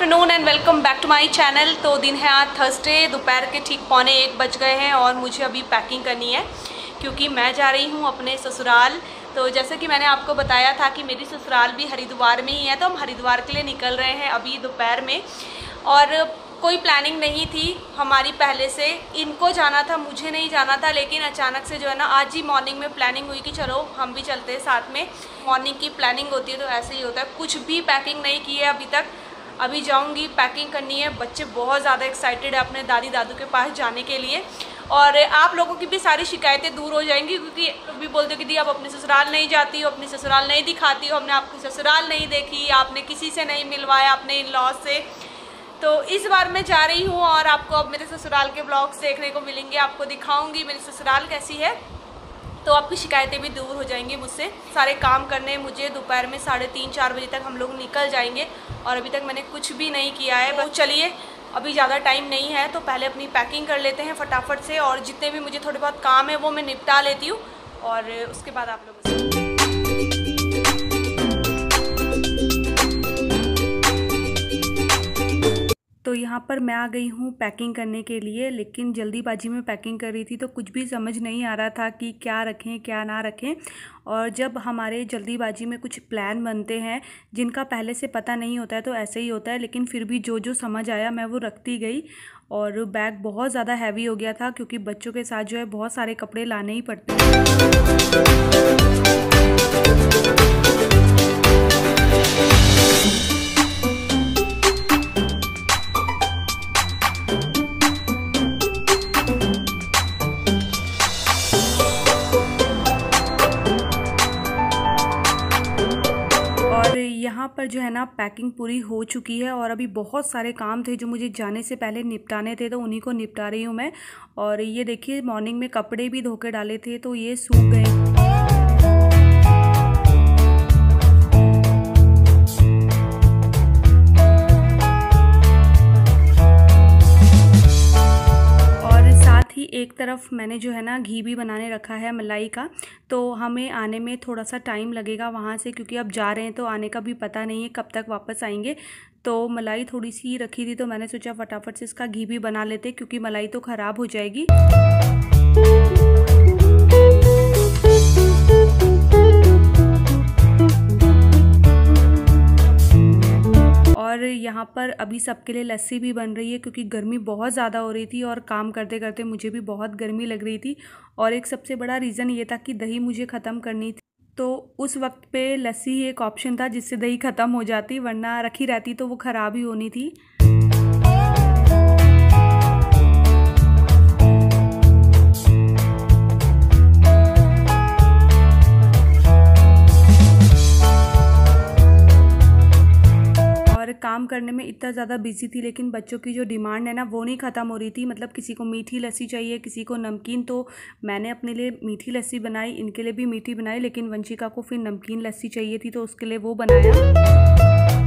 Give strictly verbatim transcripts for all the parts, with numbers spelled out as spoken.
Afternoon and welcome back to my channel. तो दिन है आज थर्सडे, दोपहर के ठीक पौने एक बज गए हैं और मुझे अभी पैकिंग करनी है क्योंकि मैं जा रही हूँ अपने ससुराल। तो जैसे कि मैंने आपको बताया था कि मेरी ससुराल भी हरिद्वार में ही है, तो हम हरिद्वार के लिए निकल रहे हैं अभी दोपहर में। और कोई प्लानिंग नहीं थी हमारी पहले से, इनको जाना था, मुझे नहीं जाना था, लेकिन अचानक से जो है ना आज ही मॉर्निंग में प्लानिंग हुई कि चलो हम भी चलते हैं साथ में। मॉर्निंग की प्लानिंग होती है तो ऐसे ही होता है। कुछ भी पैकिंग नहीं की है अभी तक, अभी जाऊंगी, पैकिंग करनी है। बच्चे बहुत ज़्यादा एक्साइटेड है अपने दादी दादू के पास जाने के लिए। और आप लोगों की भी सारी शिकायतें दूर हो जाएंगी क्योंकि भी बोलते हो कि दी आप अपने ससुराल नहीं जाती हो, अपनी ससुराल नहीं दिखाती हो, हमने आपकी ससुराल नहीं देखी, आपने किसी से नहीं मिलवाया अपने इन लॉज से। तो इस बार मैं जा रही हूँ और आपको अब मेरे ससुराल के ब्लॉग्स देखने को मिलेंगे, आपको दिखाऊंगी मेरी ससुराल कैसी है, तो आपकी शिकायतें भी दूर हो जाएंगी मुझसे। सारे काम करने मुझे दोपहर में साढ़े तीन चार बजे तक हम लोग निकल जाएंगे और अभी तक मैंने कुछ भी नहीं किया है। बस चलिए, अभी ज़्यादा टाइम नहीं है तो पहले अपनी पैकिंग कर लेते हैं फटाफट से, और जितने भी मुझे थोड़े बहुत काम है वो मैं निपटा लेती हूँ और उसके बाद आप लोगों से। तो यहाँ पर मैं आ गई हूँ पैकिंग करने के लिए, लेकिन जल्दीबाजी में पैकिंग कर रही थी तो कुछ भी समझ नहीं आ रहा था कि क्या रखें क्या ना रखें। और जब हमारे जल्दीबाजी में कुछ प्लान बनते हैं जिनका पहले से पता नहीं होता है तो ऐसे ही होता है, लेकिन फिर भी जो जो समझ आया मैं वो रखती गई। और बैग बहुत ज़्यादा हैवी हो गया था क्योंकि बच्चों के साथ जो है बहुत सारे कपड़े लाने ही पड़ते हैं। यहाँ पर जो है ना पैकिंग पूरी हो चुकी है और अभी बहुत सारे काम थे जो मुझे जाने से पहले निपटाने थे, तो उन्हीं को निपटा रही हूँ मैं। और ये देखिए, मॉर्निंग में कपड़े भी धो के डाले थे तो ये सूख गए। एक तरफ मैंने जो है ना घी भी बनाने रखा है मलाई का, तो हमें आने में थोड़ा सा टाइम लगेगा वहाँ से क्योंकि अब जा रहे हैं तो आने का भी पता नहीं है कब तक वापस आएंगे। तो मलाई थोड़ी सी रखी थी तो मैंने सोचा फटाफट से इसका घी भी बना लेते क्योंकि मलाई तो ख़राब हो जाएगी। और यहाँ पर अभी सबके लिए लस्सी भी बन रही है क्योंकि गर्मी बहुत ज़्यादा हो रही थी और काम करते करते मुझे भी बहुत गर्मी लग रही थी। और एक सबसे बड़ा रीज़न ये था कि दही मुझे ख़त्म करनी थी, तो उस वक्त पे लस्सी ही एक ऑप्शन था जिससे दही ख़त्म हो जाती, वरना रखी रहती तो वो ख़राब ही होनी थी। काम करने में इतना ज़्यादा बिजी थी, लेकिन बच्चों की जो डिमांड है ना वो नहीं ख़त्म हो रही थी। मतलब किसी को मीठी लस्सी चाहिए, किसी को नमकीन, तो मैंने अपने लिए मीठी लस्सी बनाई, इनके लिए भी मीठी बनाई, लेकिन वंशिका को फिर नमकीन लस्सी चाहिए थी तो उसके लिए वो बनाया।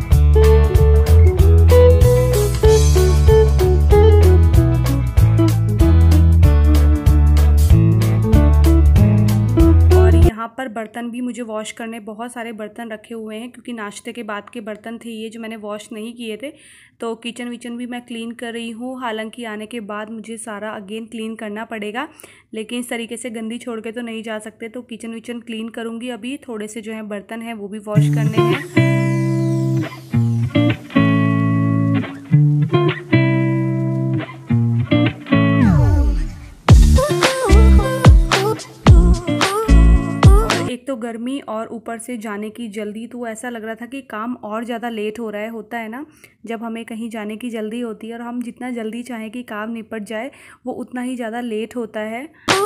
यहाँ पर बर्तन भी मुझे वॉश करने, बहुत सारे बर्तन रखे हुए हैं क्योंकि नाश्ते के बाद के बर्तन थे ये जो मैंने वॉश नहीं किए थे। तो किचन विचन भी मैं क्लीन कर रही हूँ, हालांकि आने के बाद मुझे सारा अगेन क्लीन करना पड़ेगा, लेकिन इस तरीके से गंदी छोड़ के तो नहीं जा सकते। तो किचन विचन क्लीन करूँगी। अभी थोड़े से जो है बर्तन हैं वो भी वॉश करने हैं। तो गर्मी और ऊपर से जाने की जल्दी, तो ऐसा लग रहा था कि काम और ज़्यादा लेट हो रहा है। होता है ना जब हमें कहीं जाने की जल्दी होती है और हम जितना जल्दी चाहें कि काम निपट जाए वो उतना ही ज़्यादा लेट होता है।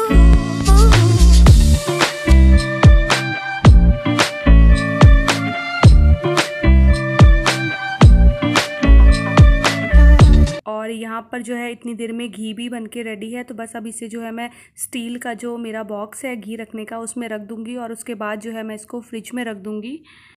और यहाँ पर जो है इतनी देर में घी भी बन के रेडी है, तो बस अब इसे जो है मैं स्टील का जो मेरा बॉक्स है घी रखने का उसमें रख दूँगी और उसके बाद जो है मैं इसको फ्रिज में रख दूँगी।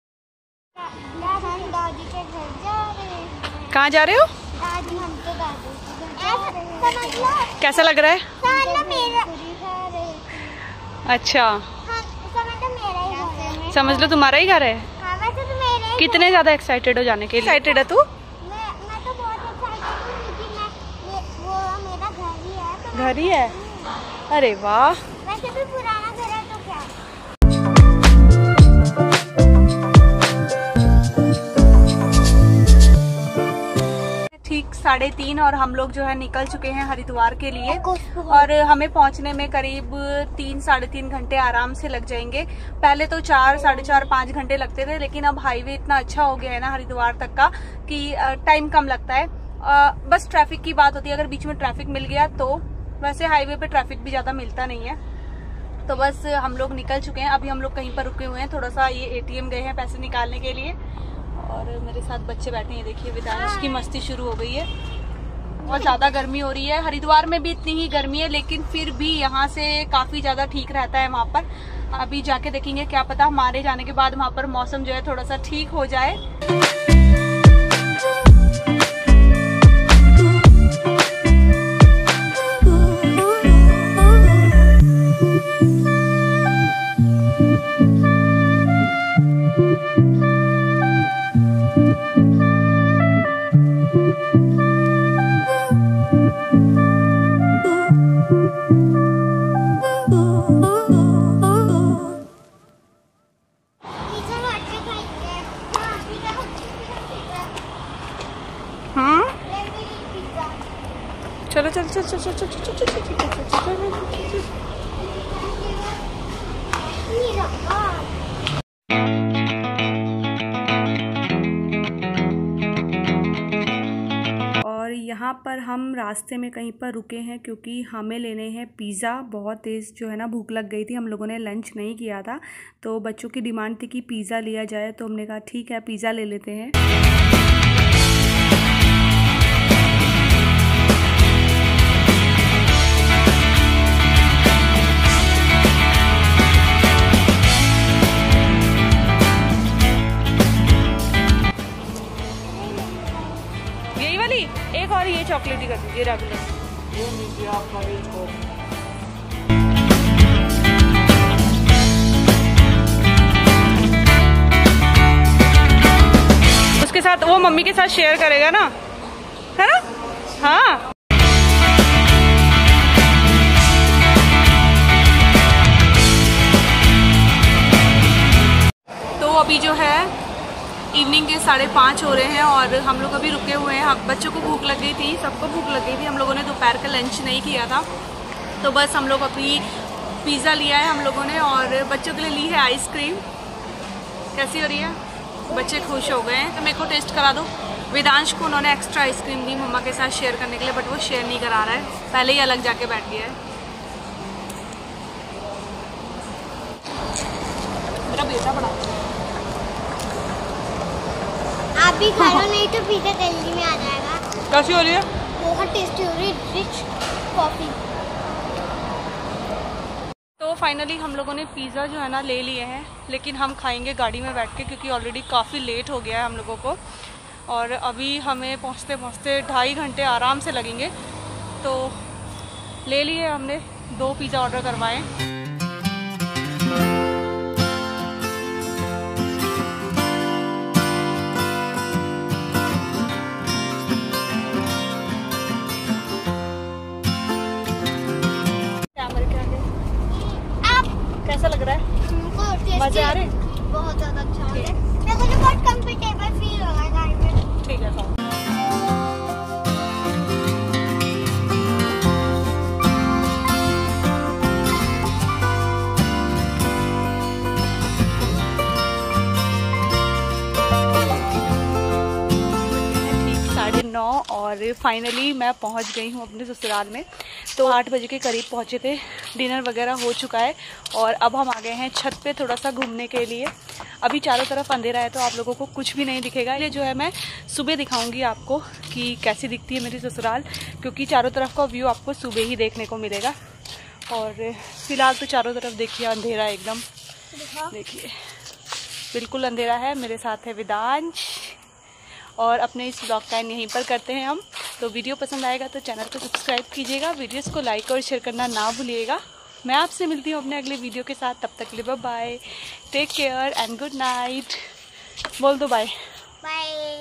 हम दादी के घर जा रहे हैं। कहाँ जा रहे हो? दादी, हम तो दादी के घर जा रहे हैं। कैसा लग रहा है? मेरा। अच्छा, हाँ, तो मेरा ही घर है। समझ लो तुम्हारा ही घर है। हाँ, वैसे तो मेरा ही। कितने ज़्यादा एक्साइटेड हो जाने के लिए? एक्साइटेड है तू? मैं घर ही है? अरे वाह, वैसे भी पुराना घर है तो क्या। ठीक साढ़े तीन और हम लोग जो है निकल चुके हैं हरिद्वार के लिए और हमें पहुंचने में करीब तीन साढ़े तीन घंटे आराम से लग जाएंगे। पहले तो चार साढ़े चार पाँच घंटे लगते थे, लेकिन अब हाईवे इतना अच्छा हो गया है ना हरिद्वार तक का कि टाइम कम लगता है। बस ट्रैफिक की बात होती है, अगर बीच में ट्रैफिक मिल गया तो, वैसे हाईवे पे ट्रैफिक भी ज़्यादा मिलता नहीं है। तो बस हम लोग निकल चुके हैं। अभी हम लोग कहीं पर रुके हुए हैं, थोड़ा सा ये एटीएम गए हैं पैसे निकालने के लिए और मेरे साथ बच्चे बैठे हैं। देखिए विदांश की मस्ती शुरू हो गई है। बहुत ज़्यादा गर्मी हो रही है। हरिद्वार में भी इतनी ही गर्मी है, लेकिन फिर भी यहाँ से काफ़ी ज़्यादा ठीक रहता है वहाँ पर। अभी जाके देखेंगे, क्या पता हमारे जाने के बाद वहाँ पर मौसम जो है थोड़ा सा ठीक हो जाए। चलो चलो चलो चलो चलो चलो चलो चलो और यहाँ पर हम रास्ते में कहीं पर रुके हैं क्योंकि हमें लेने हैं पिज़्ज़ा। बहुत तेज़ जो है ना भूख लग गई थी, हम लोगों ने लंच नहीं किया था तो बच्चों की डिमांड थी कि पिज़्ज़ा लिया जाए, तो हमने कहा ठीक है पिज़्ज़ा ले लेते हैं। एक और ये चॉकलेटी कर दीजिए रेगुलर। ये लीजिए आपका उसके साथ वो मम्मी के साथ शेयर करेगा ना, है ना? हाँ तो अभी जो है इवनिंग के साढ़े पाँच हो रहे हैं और हम लोग अभी रुके हुए हैं। हम बच्चों को भूख लग गई थी, सबको भूख लग गई थी। हम लोगों ने दोपहर का लंच नहीं किया था तो बस हम लोग अभी पिज़्ज़ा लिया है हम लोगों ने और बच्चों के लिए ली है आइसक्रीम। कैसी हो रही है? बच्चे खुश हो गए हैं। तो मेरे को टेस्ट करा दो। वेदांश को उन्होंने एक्स्ट्रा आइसक्रीम दी मम्मा के साथ शेयर करने के लिए, बट वो शेयर नहीं करा रहा है, पहले ही अलग जाके बैठ गया है। मेरा बेटा बड़ा आप भी खा लो, नहीं तो पिज़्ज़ा जल्दी में आ जाएगा। कैसी हो रही है? बहुत टेस्टी हो रही है, रिच कॉफी। तो फाइनली हम लोगों ने पिज़्ज़ा जो है ना ले लिए हैं, लेकिन हम खाएंगे गाड़ी में बैठ के क्योंकि ऑलरेडी काफ़ी लेट हो गया है हम लोगों को और अभी हमें पहुंचते पहुंचते ढाई घंटे आराम से लगेंगे। तो ले लिए हमने, दो पिज़्ज़ा ऑर्डर करवाए। कैसा लग रहा है? मजे आ रहे? बहुत ज़्यादा अच्छा है। मेरे को बहुत कंफर्टेबल फील हो रहा है गाड़ी में। ठीक है खाओ। नौ और फाइनली मैं पहुंच गई हूं अपने ससुराल में। तो आठ बजे के करीब पहुंचे थे, डिनर वगैरह हो चुका है और अब हम आ गए हैं छत पे थोड़ा सा घूमने के लिए। अभी चारों तरफ अंधेरा है तो आप लोगों को कुछ भी नहीं दिखेगा। ये जो है मैं सुबह दिखाऊंगी आपको कि कैसी दिखती है मेरी ससुराल, क्योंकि चारों तरफ का व्यू आपको सुबह ही देखने को मिलेगा। और फिलहाल तो चारों तरफ देखिए अंधेरा एकदम, देखिए बिल्कुल अंधेरा है। मेरे साथ है वेदांश और अपने इस ब्लॉग का यहीं पर करते हैं हम। तो वीडियो पसंद आएगा तो चैनल को सब्सक्राइब कीजिएगा, वीडियोस को लाइक और शेयर करना ना भूलिएगा। मैं आपसे मिलती हूँ अपने अगले वीडियो के साथ, तब तक के लिए bye bye, take care and good night. बोल दो बाय बाय।